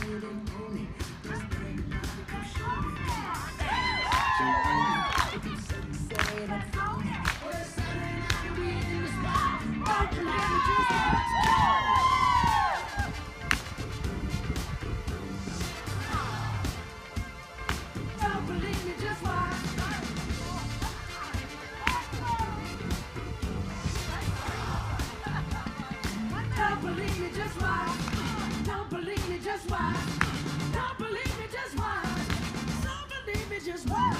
Don't believe me, just watch. Don't believe me, just watch. Don't believe me, just watch. Don't believe me, just watch.